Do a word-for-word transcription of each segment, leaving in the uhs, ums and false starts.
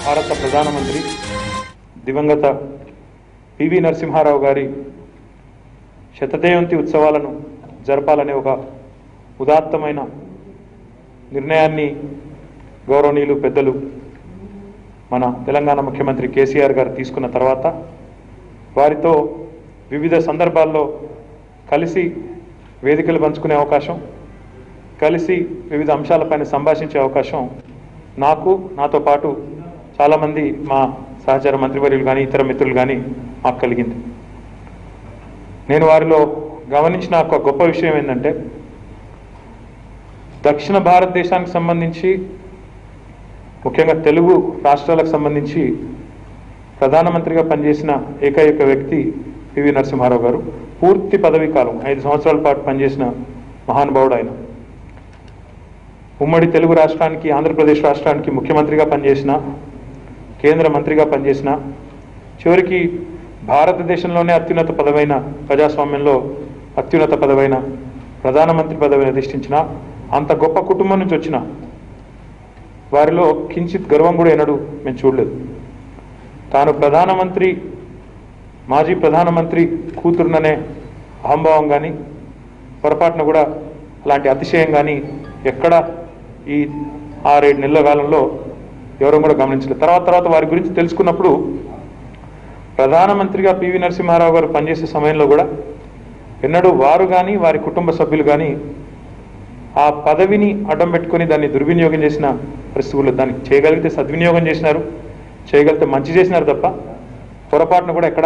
భారత ప్రధానమంత్రి దివంగత పివి నరసింహారావు గారి శతజయంతి ఉత్సవాలను జరపాలనే ఒక ఉదాత్తమైన నిర్ణయాన్ని గౌరవనీయులు పెద్దలు మన తెలంగాణ ముఖ్యమంత్రి కేసీఆర్ గారు తీసుకున్న తర్వాత వారితో వివిధ సందర్భాల్లో కలిసి వేదికలు పంచుకునే అవకాశం, కలిసి వివిధ అంశాలపైన సంభాషించే అవకాశం నాకు నాతో పాటు చాలామంది మా సహచర మంత్రివర్యులు కానీ ఇతర మిత్రులు కానీ మాకు కలిగింది. నేను వారిలో గమనించిన ఒక గొప్ప విషయం ఏంటంటే, దక్షిణ భారతదేశానికి సంబంధించి ముఖ్యంగా తెలుగు రాష్ట్రాలకు సంబంధించి ప్రధానమంత్రిగా పనిచేసిన ఏకైక వ్యక్తి పివి నరసింహారావు గారు. పూర్తి పదవీ కాలం ఐదు సంవత్సరాల పాటు పనిచేసిన మహానుభావుడు ఆయన. ఉమ్మడి తెలుగు రాష్ట్రానికి, ఆంధ్రప్రదేశ్ రాష్ట్రానికి ముఖ్యమంత్రిగా పనిచేసిన, కేంద్ర మంత్రిగా పనిచేసిన, చివరికి భారతదేశంలోనే అత్యున్నత పదవైన, ప్రజాస్వామ్యంలో అత్యున్నత పదవైన ప్రధానమంత్రి పదవిని అధిష్ఠించిన అంత గొప్ప కుటుంబం నుంచి వచ్చిన వారిలో కించిత్ గర్వం కూడా ఎన్నడూ మేము చూడలేదు. తాను ప్రధానమంత్రి, మాజీ ప్రధానమంత్రి కూతురుననే అహంభావం కానీ, పొరపాటున కూడా అలాంటి అతిశయం కానీ ఎక్కడ ఈ ఆరేడు నెలల కాలంలో ఎవరూ కూడా గమనించలేదు. తర్వాత తర్వాత వారి గురించి తెలుసుకున్నప్పుడు ప్రధానమంత్రిగా పివి నరసింహారావు గారు పనిచేసే సమయంలో కూడా ఎన్నడూ వారు కానీ వారి కుటుంబ సభ్యులు కానీ ఆ పదవిని అడ్డం పెట్టుకొని దాన్ని దుర్వినియోగం చేసిన పరిస్థితుల్లో, దానికి చేయగలిగితే సద్వినియోగం చేసినారు, చేయగలిగితే మంచి చేసినారు తప్ప పొరపాటున కూడా ఎక్కడ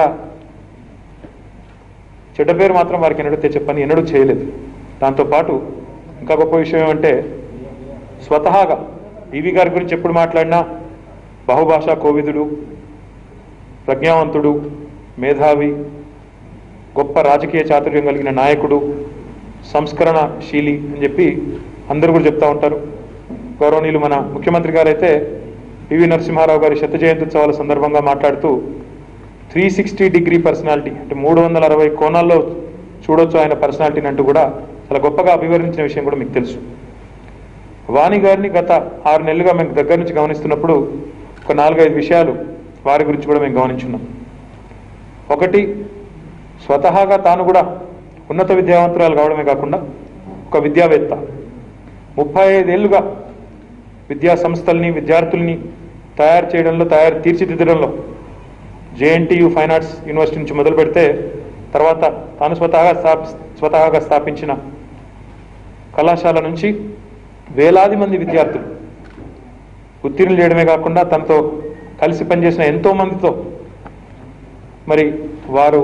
చెడ్డ పేరు మాత్రం వారికి ఎన్నడూ తెచ్చే పని ఎన్నడూ చేయలేదు. దాంతోపాటు ఇంకా గొప్ప విషయం ఏమంటే, స్వతహాగా పివి గారి గురించి ఎప్పుడు మాట్లాడినా బహుభాషా కోవిదుడు, ప్రజ్ఞావంతుడు, మేధావి, గొప్ప రాజకీయ చాతుర్యం కలిగిన నాయకుడు, సంస్కరణశీలి అని చెప్పి అందరూ కూడా చెప్తూ ఉంటారు. గౌరవనీయులు మన ముఖ్యమంత్రి గారు అయితే పివి నరసింహారావు గారి శత జయంత్యుత్సవాల సందర్భంగా మాట్లాడుతూ త్రీ సిక్స్టీ డిగ్రీ పర్సనాలిటీ అంటే మూడు వందల అరవై కోణాల్లో చూడొచ్చు ఆయన పర్సనాలిటీని అంటూ కూడా చాలా గొప్పగా అభివర్ణించిన విషయం కూడా మీకు తెలుసు. వాణి గారిని గత ఆరు నెలలుగా మేము దగ్గర నుంచి గమనిస్తున్నప్పుడు ఒక నాలుగైదు విషయాలు వారి గురించి కూడా మేము గమనించున్నాం. ఒకటి, స్వతహాగా తాను కూడా ఉన్నత విద్యావంతురాలు కావడమే కాకుండా ఒక విద్యావేత్త. ముప్పై ఐదేళ్లుగా విద్యా సంస్థల్ని, విద్యార్థుల్ని తయారు చేయడంలో, తయారు తీర్చిదిద్దడంలో జేఎన్టీయు ఫైన్ ఆర్ట్స్ యూనివర్సిటీ నుంచి మొదలు పెడితే తర్వాత తాను స్వతహాగా స్థాపి స్వతహాగా స్థాపించిన కళాశాల నుంచి వేలాది మంది విద్యార్థులు ఉత్తీర్ణులు చేయడమే కాకుండా తనతో కలిసి పనిచేసిన ఎంతో మందితో మరి వారు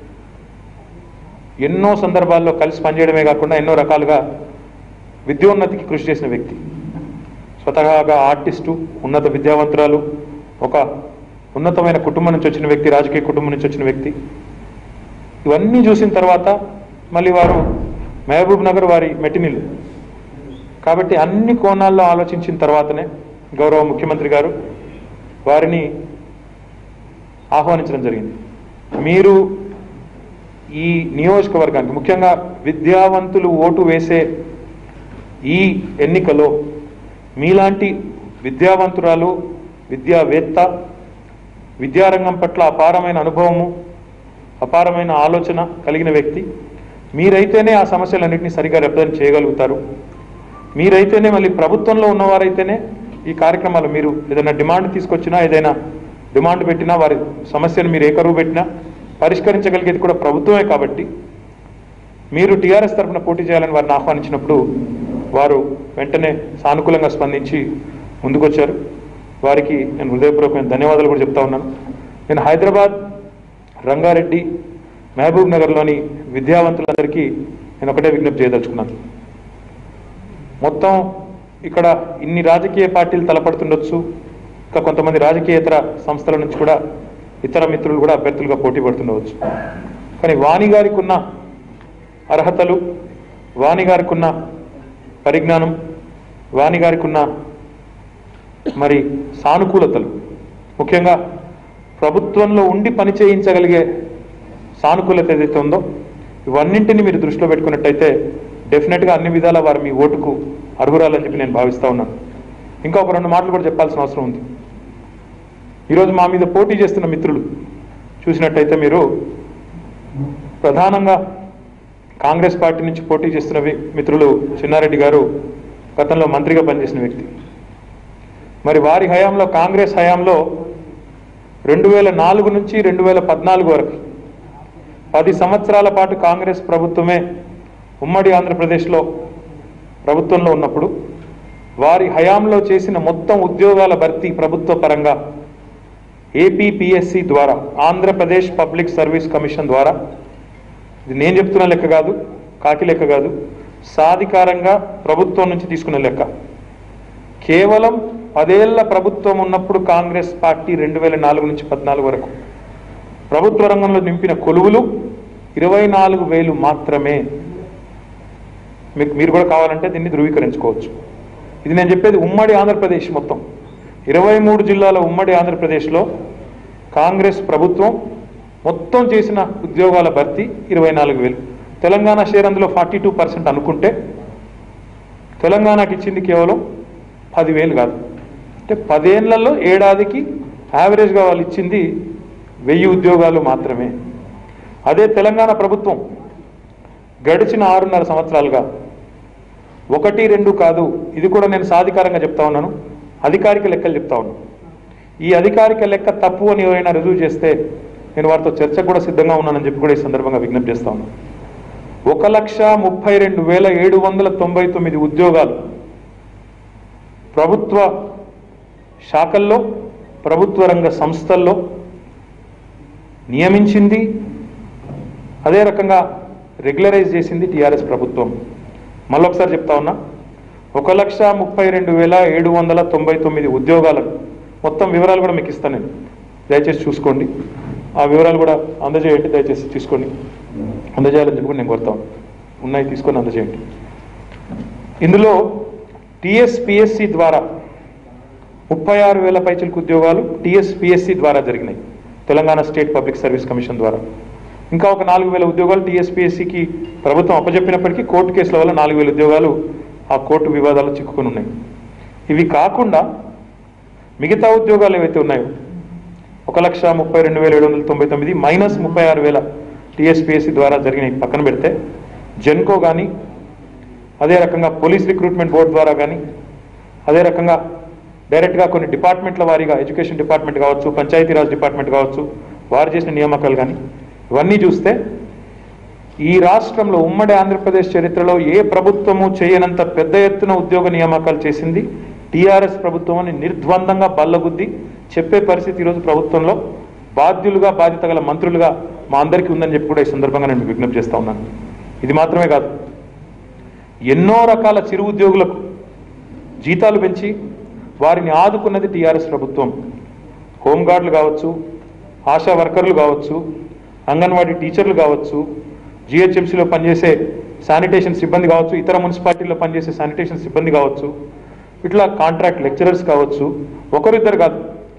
ఎన్నో సందర్భాల్లో కలిసి పనిచేయడమే కాకుండా ఎన్నో రకాలుగా విద్యోన్నతికి కృషి చేసిన వ్యక్తి. స్వతహాగా ఆర్టిస్టు, ఉన్నత విద్యావంతురాలు, ఒక ఉన్నతమైన కుటుంబం నుంచి వచ్చిన వ్యక్తి, రాజకీయ కుటుంబం నుంచి వచ్చిన వ్యక్తి. ఇవన్నీ చూసిన తర్వాత మళ్ళీ వారు మహబూబ్ నగర్ వారి మెట్టినిల్లు కాబట్టి అన్ని కోణాల్లో ఆలోచించిన తర్వాతనే గౌరవ ముఖ్యమంత్రి గారు వారిని ఆహ్వానించడం జరిగింది. మీరు ఈ నియోజకవర్గానికి, ముఖ్యంగా విద్యావంతులు ఓటు వేసే ఈ ఎన్నికలో మీలాంటి విద్యావంతురాలు, విద్యావేత్త, విద్యారంగం పట్ల అపారమైన అనుభవము, అపారమైన ఆలోచన కలిగిన వ్యక్తి మీరైతేనే ఆ సమస్యలన్నింటినీ సరిగా రిప్రజెంట్ చేయగలుగుతారు. మీరైతేనే, మళ్ళీ ప్రభుత్వంలో ఉన్నవారైతేనే ఈ కార్యక్రమాలు, మీరు ఏదైనా డిమాండ్ తీసుకొచ్చినా, ఏదైనా డిమాండ్ పెట్టినా, వారి సమస్యను మీరు ఏ కరువు పెట్టినా పరిష్కరించగలిగేది కూడా ప్రభుత్వమే. కాబట్టి మీరు టీఆర్ఎస్ తరఫున పోటీ చేయాలని వారిని ఆహ్వానించినప్పుడు వారు వెంటనే సానుకూలంగా స్పందించి ముందుకొచ్చారు. వారికి నేను హృదయపూర్వకమైన ధన్యవాదాలు కూడా చెప్తా ఉన్నాను. నేను హైదరాబాద్, రంగారెడ్డి, మహబూబ్ నగర్లోని విద్యావంతులందరికీ నేను ఒకటే విజ్ఞప్తి చేయదలుచుకున్నాను. మొత్తం ఇక్కడ ఇన్ని రాజకీయ పార్టీలు తలపడుతుండొచ్చు, ఇంకా కొంతమంది రాజకీయేతర సంస్థల నుంచి కూడా ఇతర మిత్రులు కూడా అభ్యర్థులుగా పోటీ పడుతుండవచ్చు. కానీ వాణి గారికి ఉన్న అర్హతలు, వాణి గారికి ఉన్న పరిజ్ఞానం, వాణి గారికి ఉన్న మరి సానుకూలతలు, ముఖ్యంగా ప్రభుత్వంలో ఉండి పని చేయించగలిగే సానుకూలత ఏదైతే ఉందో ఇవన్నింటినీ మీరు దృష్టిలో పెట్టుకున్నట్టయితే డెఫినెట్గా అన్ని విధాలా వారు మీ ఓటుకు అర్హురాలని చెప్పి నేను భావిస్తూ ఉన్నాను. ఇంకా ఒక రెండు మాటలు కూడా చెప్పాల్సిన అవసరం ఉంది. ఈరోజు మా మీద పోటీ చేస్తున్న మిత్రులు చూసినట్టయితే మీరు ప్రధానంగా కాంగ్రెస్ పార్టీ నుంచి పోటీ చేస్తున్న మిత్రులు చిన్నారెడ్డి గారు గతంలో మంత్రిగా పనిచేసిన వ్యక్తి. మరి వారి హయాంలో కాంగ్రెస్ హయాంలో రెండు వేల నాలుగు నుంచి రెండు వేల పద్నాలుగు వరకు పది సంవత్సరాల పాటు కాంగ్రెస్ ప్రభుత్వమే ఉమ్మడి ఆంధ్రప్రదేశ్లో ప్రభుత్వంలో ఉన్నప్పుడు వారి హయాంలో చేసిన మొత్తం ఉద్యోగాల భర్తీ ప్రభుత్వ పరంగా ఏపీపీఎస్సీ ద్వారా, ఆంధ్రప్రదేశ్ పబ్లిక్ సర్వీస్ కమిషన్ ద్వారా, ఇది నేను చెప్తున్న లెక్క కాదు, కాకి లెక్క కాదు, సాధికారంగా ప్రభుత్వం నుంచి తీసుకున్న లెక్క. కేవలం పదేళ్ల ప్రభుత్వం ఉన్నప్పుడు కాంగ్రెస్ పార్టీ రెండు వేల నాలుగు నుంచి పద్నాలుగు వరకు ప్రభుత్వ రంగంలో నింపిన కొలువులు ఇరవై నాలుగు వేలు మాత్రమే. మీకు మీరు కూడా కావాలంటే దీన్ని ధృవీకరించుకోవచ్చు. ఇది నేను చెప్పేది ఉమ్మడి ఆంధ్రప్రదేశ్ మొత్తం ఇరవై మూడు జిల్లాల ఉమ్మడి ఆంధ్రప్రదేశ్లో కాంగ్రెస్ ప్రభుత్వం మొత్తం చేసిన ఉద్యోగాల భర్తీ ఇరవై నాలుగు వేలు. తెలంగాణ షేర్ అందులో ఫార్టీ టూ పర్సెంట్ అనుకుంటే తెలంగాణకి ఇచ్చింది కేవలం పదివేలు కాదు. అంటే పదేళ్లలో ఏడాదికి యావరేజ్గా వాళ్ళు ఇచ్చింది వెయ్యి ఉద్యోగాలు మాత్రమే. అదే తెలంగాణ ప్రభుత్వం గడిచిన ఆరున్నర సంవత్సరాలుగా ఒకటి రెండు కాదు, ఇది కూడా నేను సాధికారంగా చెప్తా ఉన్నాను, అధికారిక లెక్కలు చెప్తా ఉన్నాను. ఈ అధికారిక లెక్క తప్పు అని ఎవరైనా రుజువు చేస్తే నేను వారితో చర్చకు కూడా సిద్ధంగా ఉన్నానని చెప్పి కూడా ఈ సందర్భంగా విజ్ఞప్తి చేస్తా ఉన్నాను. ఒక లక్ష ముప్పై రెండు వేల ఏడు వందల తొంభై తొమ్మిది ఉద్యోగాలు ప్రభుత్వ శాఖల్లో, ప్రభుత్వ రంగ సంస్థల్లో నియమించింది, అదే రకంగా రెగ్యులరైజ్ చేసింది టీఆర్ఎస్ ప్రభుత్వం. మళ్ళొకసారి చెప్తా ఉన్నా, ఒక లక్ష ముప్పై రెండు వేల ఏడు వందల తొంభై తొమ్మిది ఉద్యోగాలను మొత్తం వివరాలు కూడా మీకు ఇస్తాను, నేను దయచేసి చూసుకోండి. ఆ వివరాలు కూడా అందజేయండి, దయచేసి తీసుకోండి, అందజేయాలని చెప్పి నేను కోరుతాను. ఉన్నాయి, తీసుకొని అందజేయండి. ఇందులో టీఎస్పిఎస్సి ద్వారా ముప్పై ఆరు వేల పైచిలకు ఉద్యోగాలు టీఎస్పిఎస్సి ద్వారా జరిగినాయి, Telangana state public service commission ద్వారా. ఇంకా ఒక నాలుగు వేల ఉద్యోగాలు టీఎస్పిఎస్సికి ప్రభుత్వం అప్పచెప్పినప్పటికీ కోర్టు కేసుల వల్ల నాలుగు వేల ఉద్యోగాలు ఆ కోర్టు వివాదాలు చిక్కుకొని ఉన్నాయి. ఇవి కాకుండా మిగతా ఉద్యోగాలు ఏవైతే ఉన్నాయో ఒక లక్ష ముప్పై రెండు వేల ఏడు వందల తొంభై తొమ్మిది మైనస్ ముప్పై ఆరు వేల టీఎస్పిఎస్సి ద్వారా జరిగినాయి పక్కన పెడితే, జెన్కో కానీ, అదే రకంగా పోలీస్ రిక్రూట్మెంట్ బోర్డు ద్వారా కానీ, అదే రకంగా డైరెక్ట్గా కొన్ని డిపార్ట్మెంట్ల వారీగా ఎడ్యుకేషన్ డిపార్ట్మెంట్ కావచ్చు, పంచాయతీరాజ్ డిపార్ట్మెంట్ కావచ్చు, వారు చేసిన నియామకాలు కానీ, ఇవన్నీ చూస్తే ఈ రాష్ట్రంలో ఉమ్మడి ఆంధ్రప్రదేశ్ చరిత్రలో ఏ ప్రభుత్వము చేయనంత పెద్ద ఎత్తున ఉద్యోగ నియామకాలు చేసింది టీఆర్ఎస్ ప్రభుత్వం అని నిర్ద్వందంగా బల్లగుద్ది చెప్పే పరిస్థితి ఈరోజు ప్రభుత్వంలో బాధ్యులుగా, బాధ్యత గల మంత్రులుగా మా అందరికీ ఉందని చెప్పి కూడా ఈ సందర్భంగా నేను విజ్ఞప్తి చేస్తా ఉన్నాను. ఇది మాత్రమే కాదు, ఎన్నో రకాల చిరు ఉద్యోగులకు జీతాలు పెంచి వారిని ఆదుకున్నది టీఆర్ఎస్ ప్రభుత్వం. హోంగార్డులు కావచ్చు, ఆశా వర్కర్లు కావచ్చు, అంగన్వాడీ టీచర్లు కావచ్చు, జిహెచ్ఎంసీలో పనిచేసే శానిటేషన్ సిబ్బంది కావచ్చు, ఇతర మున్సిపాలిటీల్లో పనిచేసే శానిటేషన్ సిబ్బంది కావచ్చు, ఇట్లా కాంట్రాక్ట్ లెక్చరర్స్ కావచ్చు, ఒకరిద్దరు కాదు,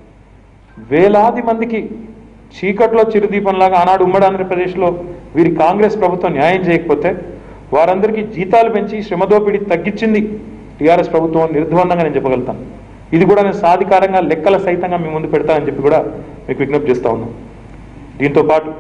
వేలాది మందికి చీకట్లో చిరుదీపంలాగా ఆనాడు ఉమ్మడి ఆంధ్రప్రదేశ్లో వీరి కాంగ్రెస్ ప్రభుత్వం న్యాయం చేయకపోతే వారందరికీ జీతాలు పెంచి శ్రమదోపిడి తగ్గించింది టీఆర్ఎస్ ప్రభుత్వం నిర్ద్వందంగా నేను చెప్పగలుగుతాను. ఇది కూడా నేను సాధికారంగా లెక్కల సైతంగా మీ ముందు పెడతానని చెప్పి కూడా మీకు విజ్ఞప్తి చేస్తా ఉన్నాను. దీంతో పాటు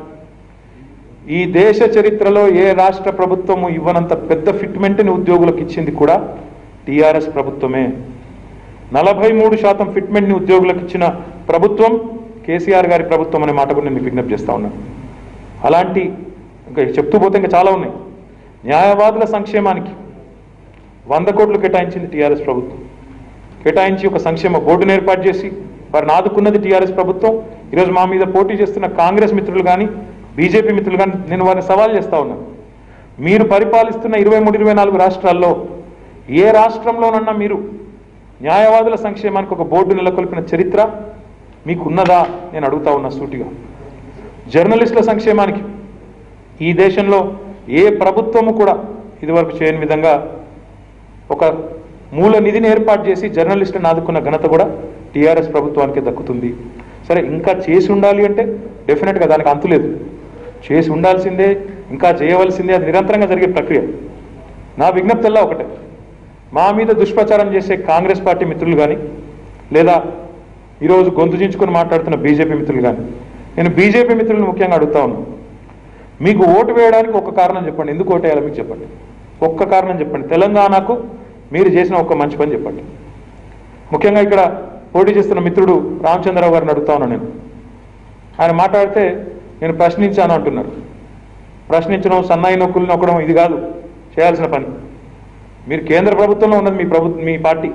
ఈ దేశ చరిత్రలో ఏ రాష్ట్ర ప్రభుత్వము ఇవ్వనంత పెద్ద ఫిట్మెంట్ని ఉద్యోగులకు ఇచ్చింది కూడా టీఆర్ఎస్ ప్రభుత్వమే. నలభై మూడు శాతం ఫిట్మెంట్ని ఉద్యోగులకు ఇచ్చిన ప్రభుత్వం కేసీఆర్ గారి ప్రభుత్వం అనే మాట కూడా నేను మీకు విజ్ఞప్తి చేస్తా ఉన్నాను. అలాంటి ఇంకా చెప్తూ పోతే ఇంకా చాలా ఉన్నాయి. న్యాయవాదుల సంక్షేమానికి వంద కోట్లు కేటాయించింది టీఆర్ఎస్ ప్రభుత్వం. కేటాయించి ఒక సంక్షేమ బోర్డును ఏర్పాటు చేసి వారిని ఆదుకున్నది టీఆర్ఎస్ ప్రభుత్వం. ఈరోజు మా మీద పోటీ చేస్తున్న కాంగ్రెస్ మిత్రులు కానీ, బీజేపీ మిత్రులు కానీ నేను వారిని సవాల్ చేస్తా ఉన్నాను. మీరు పరిపాలిస్తున్న ఇరవై మూడు ఇరవై నాలుగు రాష్ట్రాల్లో ఏ రాష్ట్రంలోనన్నా మీరు న్యాయవాదుల సంక్షేమానికి ఒక బోర్డు నెలకొల్పిన చరిత్ర మీకున్నదా నేను అడుగుతా ఉన్నా సూటిగా. జర్నలిస్టుల సంక్షేమానికి ఈ దేశంలో ఏ ప్రభుత్వము కూడా ఇదివరకు చేయని విధంగా ఒక మూల నిధిని ఏర్పాటు చేసి జర్నలిస్టులను ఆదుకున్న ఘనత కూడా టీఆర్ఎస్ ప్రభుత్వానికి దక్కుతుంది. సరే, ఇంకా చేసి ఉండాలి అంటే డెఫినెట్గా దానికి అంతులేదు, చేసి ఉండాల్సిందే, ఇంకా చేయవలసిందే, అది నిరంతరంగా జరిగే ప్రక్రియ. నా విజ్ఞప్తిల్లా ఒకటే, మా మీద దుష్ప్రచారం చేసే కాంగ్రెస్ పార్టీ మిత్రులు కానీ లేదా ఈరోజు గొంతు చించుకొని మాట్లాడుతున్న బీజేపీ మిత్రులు కానీ, నేను బీజేపీ మిత్రులను ముఖ్యంగా అడుగుతా ఉన్నాను, మీకు ఓటు వేయడానికి ఒక కారణం చెప్పండి. ఎందుకు ఓటు వేయాలో మీకు చెప్పండి. ఒక్క కారణం చెప్పండి. తెలంగాణకు మీరు చేసిన ఒక్క మంచి పని చెప్పండి. ముఖ్యంగా ఇక్కడ పోటీ చేస్తున్న మిత్రుడు రామచంద్రరావు గారిని అడుగుతా ఉన్నాను నేను. ఆయన మాట్లాడితే నేను ప్రశ్నించాను అంటున్నారు. ప్రశ్నించడం, సన్నాయి నొక్కులు నొక్కడం ఇది కాదు చేయాల్సిన పని. మీరు కేంద్ర ప్రభుత్వంలో ఉన్నది మీ ప్రభుత్వం, మీ పార్టీ.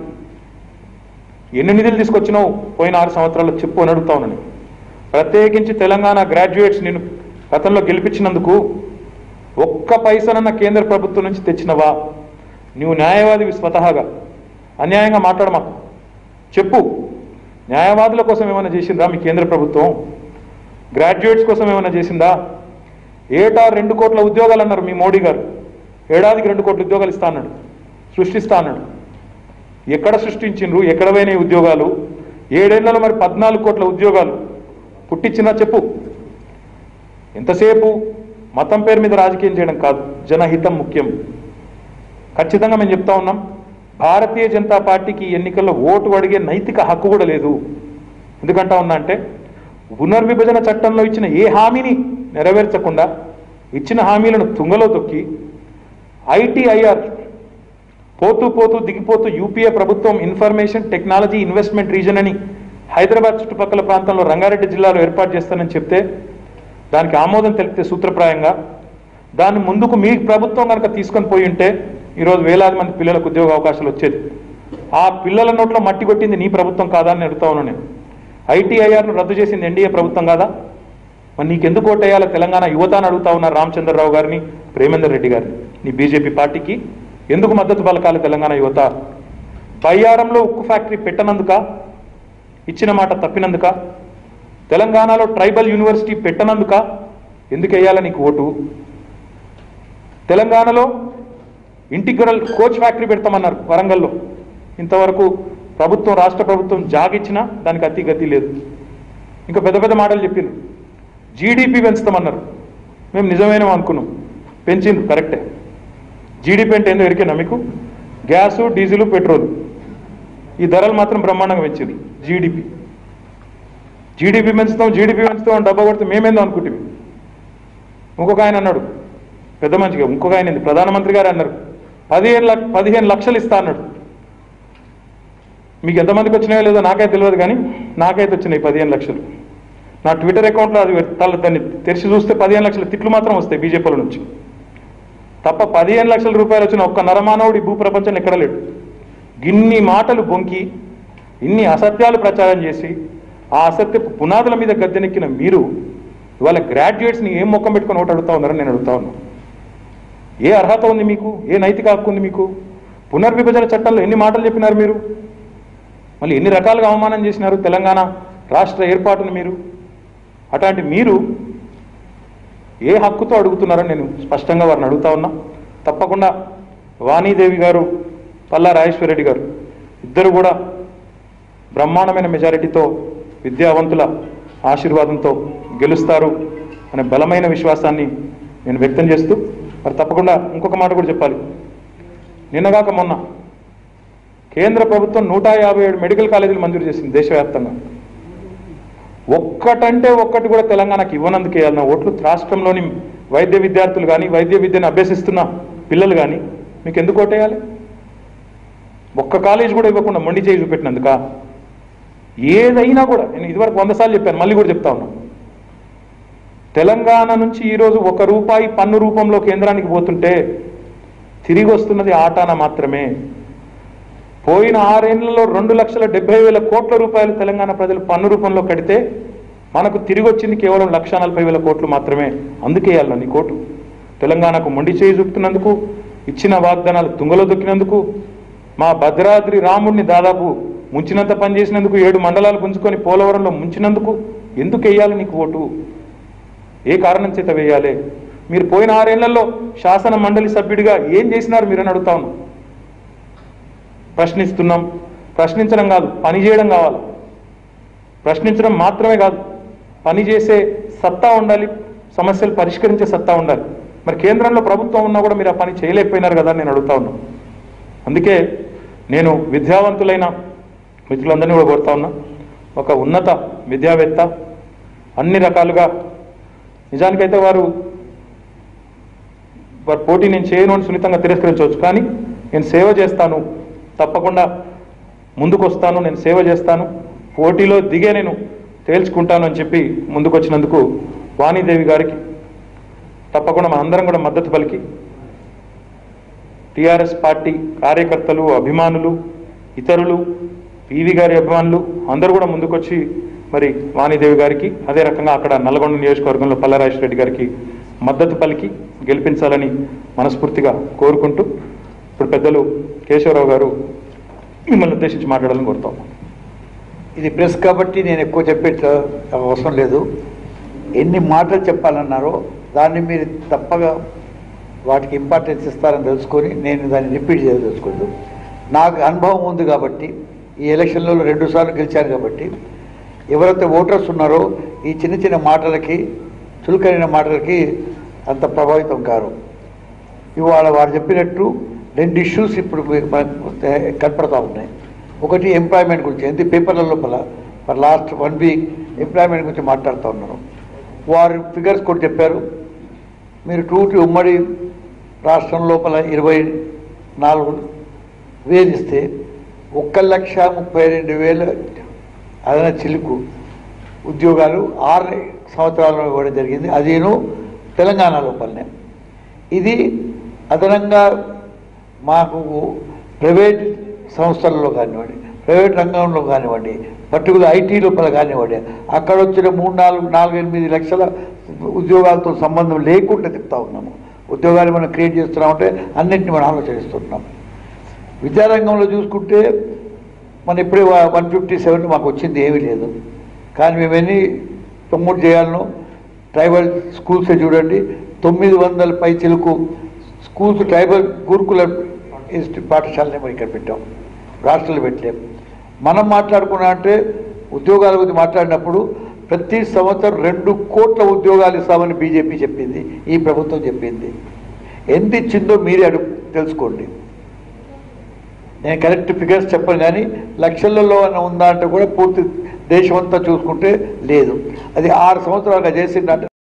ఎన్ని నిధులు తీసుకొచ్చినావు పోయిన ఆరు సంవత్సరాల్లో చెప్పు అని అడుగుతా ఉన్నాను. ప్రత్యేకించి తెలంగాణ గ్రాడ్యుయేట్స్ నేను గతంలో గెలిపించినందుకు ఒక్క పైసనన్న కేంద్ర ప్రభుత్వం నుంచి తెచ్చినవా? నువ్వు న్యాయవాదివి స్వతహాగా, అన్యాయంగా మాట్లాడమాకు. చెప్పు, న్యాయవాదుల కోసం ఏమైనా చేసిందా మీ కేంద్ర ప్రభుత్వం? గ్రాడ్యుయేట్స్ కోసం ఏమైనా చేసిందా? ఏటా రెండు కోట్ల ఉద్యోగాలు అన్నారు మీ మోడీ గారు. ఏడాదికి రెండు కోట్ల ఉద్యోగాలు ఇస్తా అన్నాడు, సృష్టిస్తా అన్నాడు. ఎక్కడ సృష్టించిండ్రు? ఎక్కడ పోయినాయి ఉద్యోగాలు? ఏడేళ్లలో మరి పద్నాలుగు కోట్ల ఉద్యోగాలు పుట్టించినా చెప్పు. ఎంతసేపు మతం పేరు మీద రాజకీయం చేయడం కాదు, జనహితం ముఖ్యం. ఖచ్చితంగా మేము చెప్తా ఉన్నాం, భారతీయ జనతా పార్టీకి ఎన్నికల్లో ఓటు అడిగే నైతిక హక్కు కూడా లేదు. ఎందుకంటా ఉన్నా అంటే పునర్విభజన చట్టంలో ఇచ్చిన ఏ హామీని నెరవేర్చకుండా ఇచ్చిన హామీలను తుంగలో తొక్కి ఐటీఐఆర్ పోతూ పోతూ దిగిపోతూ యూపీఏ ప్రభుత్వం ఇన్ఫర్మేషన్ టెక్నాలజీ ఇన్వెస్ట్మెంట్ రీజన్ అని హైదరాబాద్ చుట్టుపక్కల ప్రాంతంలో రంగారెడ్డి జిల్లాలో ఏర్పాటు చేస్తానని చెప్తే దానికి ఆమోదం తెలిపితే సూత్రప్రాయంగా దాన్ని ముందుకు మీ ప్రభుత్వం కనుక తీసుకొని పోయి ఉంటే ఈరోజు వేలాది మంది పిల్లలకు ఉద్యోగ అవకాశాలు వచ్చేది. ఆ పిల్లల నోట్లో మట్టి కొట్టింది నీ ప్రభుత్వం కాదా అని అడుగుతా ఉన్నాను నేను. ఐటీఐఆర్ను రద్దు చేసింది ఎన్డీఏ ప్రభుత్వం కాదా? మరి నీకెందుకు ఓటేయాలో తెలంగాణ యువత అని అడుగుతా ఉన్నారు. రామచంద్రరావు గారిని, ప్రేమేందర్ రెడ్డి గారిని. నీ బీజేపీ పార్టీకి ఎందుకు మద్దతు పలకాలి తెలంగాణ యువత? బయ్యారంలో ఉక్కు ఫ్యాక్టరీ పెట్టనందుక? ఇచ్చిన మాట తప్పినందుక? తెలంగాణలో ట్రైబల్ యూనివర్సిటీ పెట్టనందుక? ఎందుకు వేయాల నీకు ఓటు? తెలంగాణలో ఇంటిగ్రల్ కోచ్ ఫ్యాక్టరీ పెడతామన్నారు వరంగల్లో. ఇంతవరకు ప్రభుత్వం, రాష్ట్ర ప్రభుత్వం జాగిచ్చినా దానికి అతి గతి లేదు. ఇంకా పెద్ద పెద్ద మాటలు చెప్పిండ్రు. జీడిపి పెంచుతామన్నారు. మేము నిజమేనో అనుకున్నాం, పెంచిండ్రు, కరెక్టే. జీడిపి అంటే ఏందో ఎరికేనా మీకు? గ్యాసు, డీజిల్, పెట్రోల్ ఈ ధరలు మాత్రం బ్రహ్మాండంగా పెంచింది. జీడిపి జీడిపి పెంచుతాం, జీడిపి పెంచుతాం అని డబ్బా కొడితే మేమేందో అనుకుంటుంది. ఇంకొక ఆయన అన్నాడు, పెద్ద మంచిగా, ఇంకొక ఆయన ఏంది, ప్రధానమంత్రి గారు అన్నారు పదిహేను లక్ష పదిహేను లక్షలు ఇస్తా అన్నాడు. మీకు ఎంతమందికి వచ్చినాయో లేదో నాకైతే తెలియదు, కానీ నాకైతే వచ్చినాయి పదిహేను లక్షలు. నా ట్విట్టర్ అకౌంట్లో అది దాన్ని తెరిచి చూస్తే పదిహేను లక్షల తిట్లు మాత్రం వస్తాయి బీజేపీల నుంచి తప్ప పదిహేను లక్షల రూపాయలు వచ్చిన ఒక్క నరమానవుడి భూ ప్రపంచంలో ఎక్కడ లేడు. ఇన్ని మాటలు బొంకి, ఇన్ని అసత్యాలు ప్రచారం చేసి ఆ అసత్యపు పునాదుల మీద గద్దెనెక్కిన మీరు ఇవాళ గ్రాడ్యుయేట్స్ని ఏం మొక్కం పెట్టుకొని ఓటు అడుగుతా ఉన్నారని నేను అడుగుతా ఉన్నాను. ఏ అర్హత ఉంది మీకు? ఏ నైతిక హక్కు ఉంది మీకు? పునర్విభజన చట్టంలో ఎన్ని మాటలు చెప్పినారు మీరు? మళ్ళీ ఎన్ని రకాలుగా అవమానం చేసినారు తెలంగాణ రాష్ట్ర ఏర్పాటును మీరు? అట్లాంటి మీరు ఏ హక్కుతో అడుగుతున్నారని నేను స్పష్టంగా వారిని అడుగుతా ఉన్నా. తప్పకుండా వాణీదేవి గారు, పల్లా రాజేశ్వరరెడ్డి గారు ఇద్దరు కూడా బ్రహ్మాండమైన మెజారిటీతో విద్యావంతుల ఆశీర్వాదంతో గెలుస్తారు అనే బలమైన విశ్వాసాన్ని నేను వ్యక్తం చేస్తూ, మరి తప్పకుండా ఇంకొక మాట కూడా చెప్పాలి. నిన్నగాక మొన్న కేంద్ర ప్రభుత్వం నూట యాభై ఏడు మెడికల్ కాలేజీలు మంజూరు చేసింది దేశవ్యాప్తంగా. ఒక్కటంటే ఒక్కటి కూడా తెలంగాణకి ఇవ్వనందుకు వేయాలన్న ఓట్లు రాష్ట్రంలోని వైద్య విద్యార్థులు కానీ, వైద్య విద్యను అభ్యసిస్తున్న పిల్లలు కానీ మీకు ఎందుకు ఓటేయాలి? ఒక్క కాలేజ్ కూడా ఇవ్వకుండా మొండి చేయి చూపెట్టినందుక? ఏదైనా కూడా నేను ఇదివరకు వంద సార్లు చెప్పాను, మళ్ళీ కూడా చెప్తా ఉన్నా. తెలంగాణ నుంచి ఈరోజు ఒక రూపాయి పన్ను రూపంలో కేంద్రానికి పోతుంటే తిరిగి వస్తున్నది ఆటాన మాత్రమే. పోయిన ఆరేళ్లలో రెండు లక్షల డెబ్బై వేల కోట్ల రూపాయలు తెలంగాణ ప్రజలు పన్ను రూపంలో కడితే మనకు తిరిగి వచ్చింది కేవలం లక్ష నలభై వేల కోట్లు మాత్రమే. అందుకే వేయాలి నీ కోటు. తెలంగాణకు మొండి చేయి చూపుతున్నందుకు, ఇచ్చిన వాగ్దానాలు తుంగలో దొక్కినందుకు, మా భద్రాద్రి రాముడిని దాదాపు ముంచినంత పనిచేసినందుకు, ఏడు మండలాలు గుంజుకొని పోలవరంలో ముంచినందుకు ఎందుకు వేయాలి నీకు ఓటు? ఏ కారణం చేత వేయాలి? మీరు పోయిన ఆరేళ్లలో శాసన మండలి సభ్యుడిగా ఏం చేసినారు మీరని అడుగుతా ఉన్నాం. ప్రశ్నిస్తున్నాం. ప్రశ్నించడం కాదు, పని చేయడం కావాలి. ప్రశ్నించడం మాత్రమే కాదు, పని చేసే సత్తా ఉండాలి, సమస్యలు పరిష్కరించే సత్తా ఉండాలి. మరి కేంద్రంలో ప్రభుత్వం ఉన్నా కూడా మీరు ఆ పని చేయలేకపోయినారు కదా నేను అడుగుతా ఉన్నాను. అందుకే నేను విద్యావంతులైన మిత్రులందరినీ కూడా కోరుతా ఉన్నా, ఒక ఉన్నత విద్యావేత్త, అన్ని రకాలుగా నిజానికైతే వారు వారి పోటీ నేను చేయను అని సున్నితంగా తిరస్కరించవచ్చు, కానీ నేను సేవ చేస్తాను, తప్పకుండా ముందుకు వస్తాను, నేను సేవ చేస్తాను, పోటీలో దిగే నేను తేల్చుకుంటాను అని చెప్పి ముందుకు వచ్చినందుకు వాణీదేవి గారికి తప్పకుండా మన అందరం కూడా మద్దతు పలికి టీఆర్ఎస్ పార్టీ కార్యకర్తలు, అభిమానులు, ఇతరులు, పీవీ గారి అభిమానులు అందరూ కూడా ముందుకొచ్చి మరి వాణీదేవి గారికి, అదే రకంగా అక్కడ నల్గొండ నియోజకవర్గంలో పల్లరాజేశ్వర రెడ్డి గారికి మద్దతు పలికి గెలిపించాలని మనస్ఫూర్తిగా కోరుకుంటూ ఇప్పుడు పెద్దలు కేశవరావు గారు మిమ్మల్ని ఉద్దేశించి మాట్లాడాలని కోరుతాం. ఇది ప్రెస్ కాబట్టి నేను ఎక్కువ చెప్పే అవసరం లేదు. ఎన్ని మాటలు చెప్పాలన్నారో దాన్ని మీరు తప్పగా వాటికి ఇంపార్టెన్స్ ఇస్తారని తెలుసుకొని నేను దాన్ని రిపీట్ చేయదలుచుకోలేదు. నాకు అనుభవం ఉంది కాబట్టి, ఈ ఎలక్షన్లలో రెండుసార్లు గెలిచాను కాబట్టి, ఎవరైతే ఓటర్స్ ఉన్నారో ఈ చిన్న చిన్న మాటలకి, చులకైన మాటలకి అంత ప్రభావితం కారు. ఇవాళ వారు చెప్పినట్టు రెండు ఇష్యూస్ ఇప్పుడు మనకు కనపడతా ఉన్నాయి. ఒకటి ఎంప్లాయ్మెంట్ గురించి, ఎందుకు పేపర్ల లోపల మరి లాస్ట్ వన్ వీక్ ఎంప్లాయ్మెంట్ గురించి మాట్లాడుతూ ఉన్నారు. వారు ఫిగర్స్ కూడా చెప్పారు. మీరు టూటి ఉమ్మడి రాష్ట్రం లోపల ఇరవై నాలుగు వేలు ఇస్తే ఒక్క లక్ష ముప్పై రెండు వేల అదన చిలుకు ఉద్యోగాలు ఆరు సంవత్సరాల్లో ఇవ్వడం జరిగింది. అదేను తెలంగాణ లోపలనే. ఇది అదనంగా మాకు ప్రైవేట్ సంస్థల్లో కానివ్వండి, ప్రైవేట్ రంగంలో కానివ్వండి, పర్టికులర్ ఐటీ లోపల కానివ్వండి, అక్కడ వచ్చిన మూడు నాలుగు నాలుగు ఎనిమిది లక్షల ఉద్యోగాలతో సంబంధం లేకుండా చెప్తా ఉన్నాము. ఉద్యోగాలు మనం క్రియేట్ చేస్తున్నామంటే అన్నింటినీ మనం ఆలోచిస్తున్నాం. విద్యారంగంలో చూసుకుంటే మనం ఇప్పుడే వన్ ఫిఫ్టీ సెవెన్ మాకు వచ్చింది ఏమీ లేదు. కానీ మేము ఎన్ని ప్రమోట్ చేయాలను ట్రైబల్ స్కూల్సే చూడండి, తొమ్మిది వందల పై చిలుకు స్కూల్స్ ట్రైబల్ గురుకుల ఇన్స్టిట్యూట్ పాఠశాలని మనం ఇక్కడ పెట్టాం, రాష్ట్రాలు పెట్టలేము. మనం మాట్లాడుకున్నా అంటే ఉద్యోగాల గురించి మాట్లాడినప్పుడు ప్రతి సంవత్సరం రెండు కోట్ల ఉద్యోగాలు ఇస్తామని బీజేపీ చెప్పింది, ఈ ప్రభుత్వం చెప్పింది. ఎంత ఇచ్చిందో మీరే అడుగు తెలుసుకోండి. నేను కరెక్ట్ ఫిగర్స్ చెప్పను, కానీ లక్షలలో ఉందా అంటే కూడా పూర్తి దేశమంతా చూసుకుంటే లేదు. అది ఆరు సంవత్సరాలుగా చేసిందంటే